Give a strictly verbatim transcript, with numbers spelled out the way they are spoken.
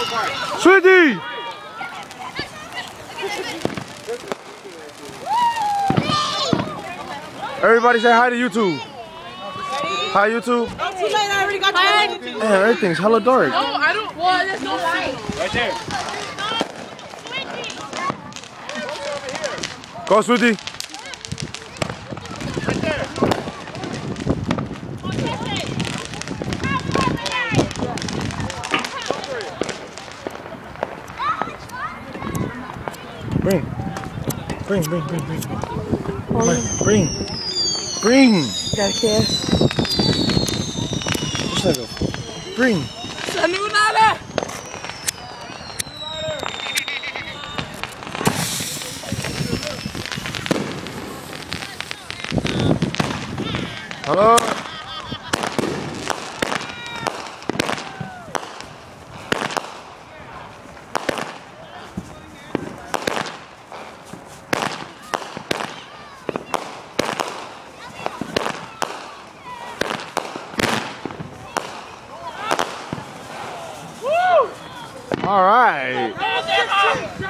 Swifty! Everybody say hi to YouTube. Hi YouTube. Too late, I already got you. Man, everything's hella dark. No, I don't. Well, there's no light. Right there. Go, Swifty. Right there. Bring. Bring, bring, bring, bring. Bring. Bring. Bring. Got a kiss. Just like a bring. Sanunada. Hello. All right.